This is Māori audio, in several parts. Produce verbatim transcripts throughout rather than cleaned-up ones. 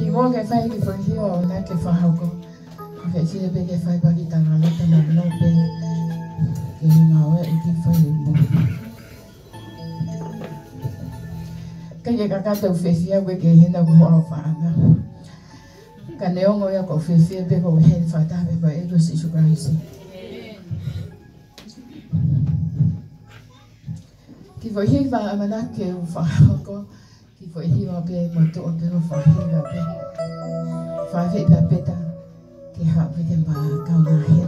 mo ke fai ki foi hi o na ke fa hako. Ke si be ke fai pa ki Talaloto na no pe. Ke na we ki fai mo. Ke ke ka te ofesia we ke hina ko o fa na. Ka ne o ya ko ofesia be ko he fa ta be ba e ko si su Christ. Ki foi hi va amana ke o fa hako. Ki foi hi o be mo to o be o fa hi ga be. Fa he ga be ta ke ha be ke ba ka na he.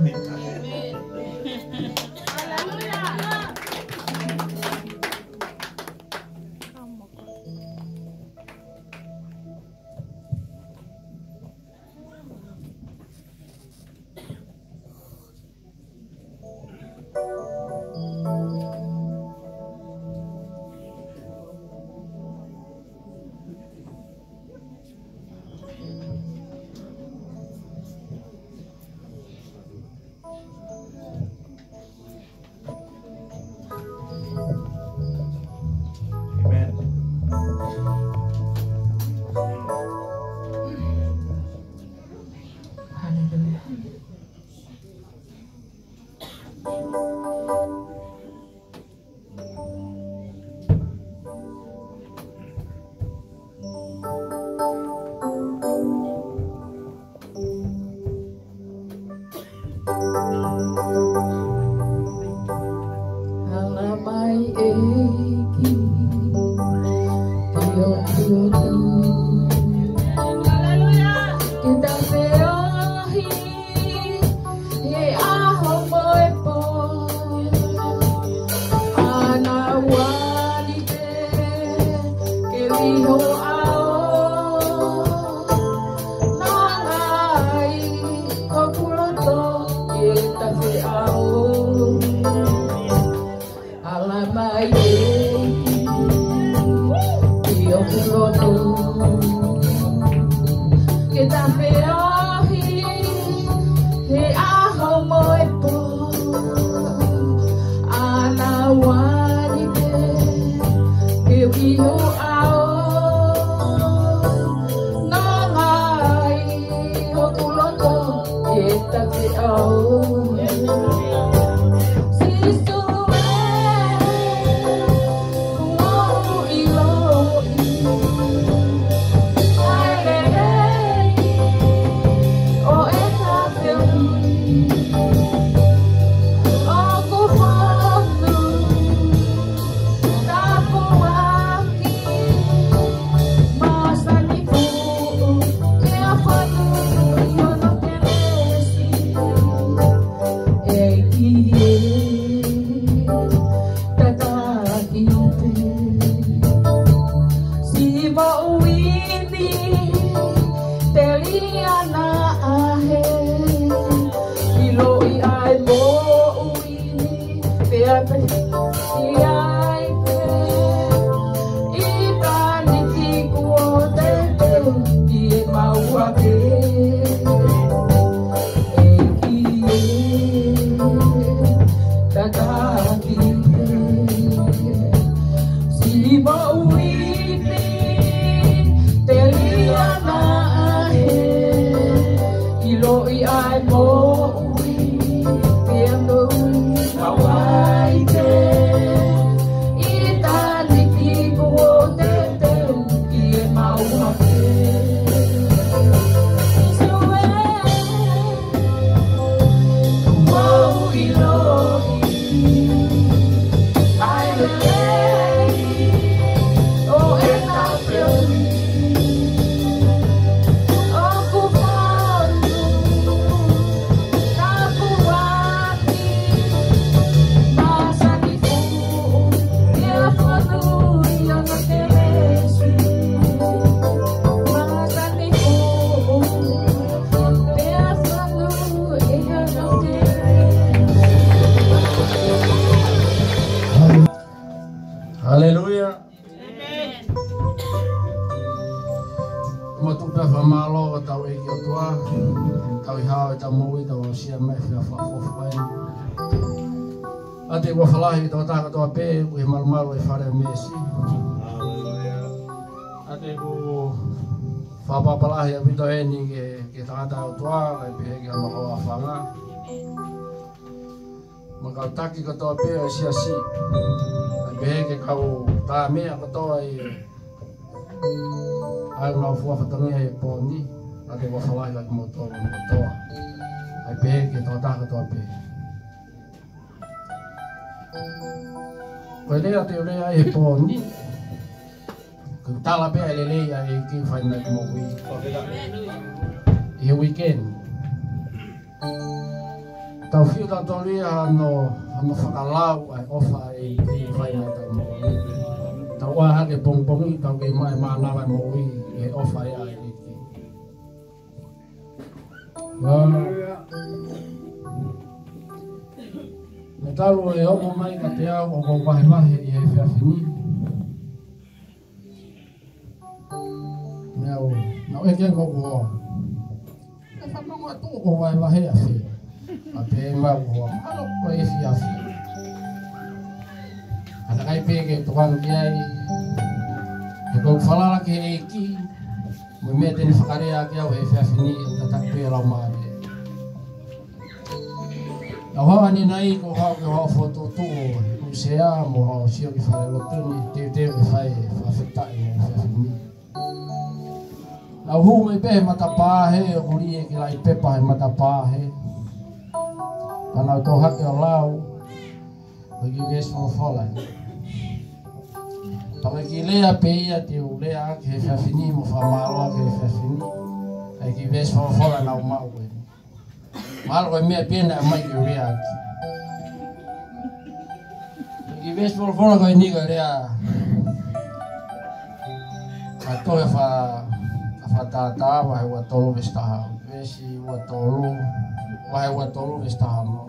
Ate wa falahi to ta to pe we mal mal we fare mesi. Ate go whapapalahi a wito e ni ke tangata o tua, kai pehe ki ama hoa whanga. Makau taki katoa pēo e sia si. Kai pehe ke kau tā mea katoa i ai ngā fua whatangia e pōni. A te wawhalahi laki mo toa mo toa. Kai pehe ke tau tā katoa pēo. Koe lea te olea e pōni. Kau tala pēa e lelei a e ki whainai ki mo hui. I he weekend. Tau whiu tau tolia ano ano whakalau ai ofa e ki whainai tau mo hui. Tau aha ke pongpongi tau ke mai maa nawa mo hui e ofa e a e ki. Me talu e omo mai ka te au o ko wahe wahe i e whiawhini. Nau, nau e kengo ko hoa. E whanonga tō ko wahe wahe a whi. A te e mau ko hoa. Ano ko e whi a whi. Ana kai pēke tukangu ki ai. E kou whalara ki e ki. Mo mea tene whakarea ki au e whiawhini. E tatak pē lau maare. Na hoa ni nai ko hoa ke hoa whoto tō. Ko se a mo hoa sio ki Talaloto. Te te ke whai whawhetai e whiawhini. Na hu me pe matapāhe o kuri e ki lai pepa he matapāhe. Kana tō hake o lau. Ko ki veso o whalai. Tau e ki lea pe ia te o lea ake he whiawhini mo whamaloa ke he whiawhini. E ki veso o whalai nau mau e. Malo e mea pēna e mai ki o rea ake. E ki veso o whalai ko e niga rea. Ka tohe wha... Whatata wahe ua tolu vestaha. Vesi ua tolu, wahe ua tolu vestaha no.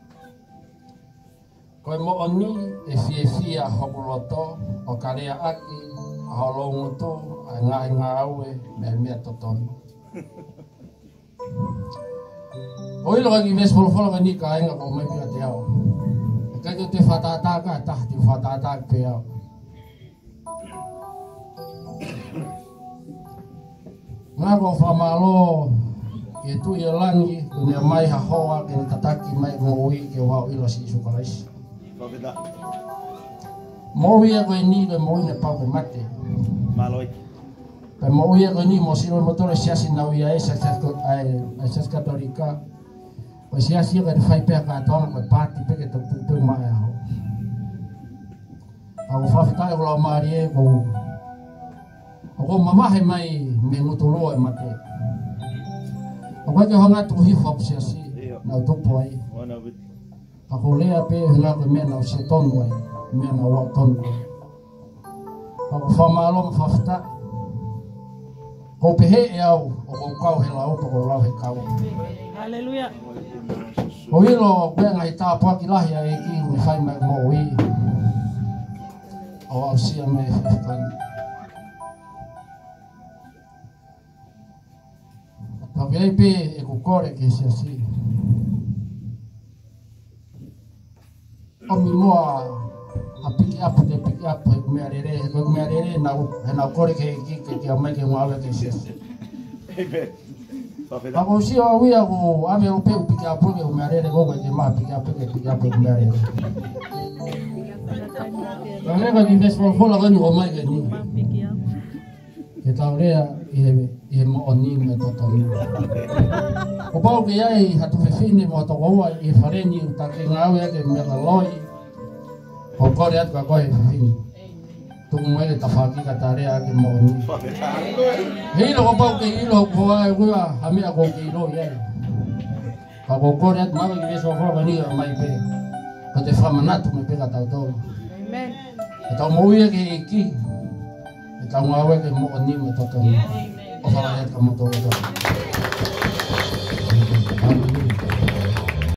Koe mo oni e fie fia hokoloto o karea aki, a holongo tō, a ngahi ngā aue, me mea totono. O ilo kaki vesi polofolo ka ni ka inga ko mai pia te ao. E kaki o te whatata ka, tahti o whatata ka pe ao. Ngā ko whamalo ke tui o langi, ko nea mai ha hoa, ke ne tataki mai ko ui ke wau ilo si isu kalaisi. Moui e koe ni koe moui ne pau ke mate. Maloi. Pe moui e koe ni mo siro motore siasi nau ia e sas katolika. Koe siasi e koe ne whai pēa kātoana koe pāti peke tau pupu mai aho. Au whawhitai o lau maari e ko o ko mamahe mai me ngutoloa e mate. O koe ke honga tuku hip-hop siasi, nau tupu ai. Ako lea pe hula koe mea nau se tonu ai, mea nau wau tonu ai. Ako whamalo ma whawhita. Ko pehe e au, o ko kau he lau, o ko lau he kau. Haleluia. O ilo, koe ngai tāpua ki lahi a e ki, me whai mai mo ui. O au sia me whewhikani. Pake ei pe e kukore ke se asi. Omi moa a piki apu te piki apu he kumea rere, he kumea rere he nau kore ke ki ke kia mai ke ngawe ke se asi. Pako si o awia ko ame o pe piki apu ke kumea rere koko ke maa piki apu ke piki apu kumea rere. Ka reka ki vespo fola kani o mai ke ni. Ke tau rea i he mo o ni me totoni. O pau ke iai hatu whewhine mo toko ua i he whareni u take ngāwe ake mea loi. O kore atu ka koe whewhine. Tuku mwere ta whakika ta rea ake mo o ni. He ilo ko pau ke ilo ko ai ua hamea ko ke ilo iai. Ka ko kore atu mawa ki veso whora ni a mai pe. Ko te whamanatu me peka tau tau. Amen. E tau mo uia ke e ki. E tau ngāwe ke mo o ni me totoni. O whala e ka mo tō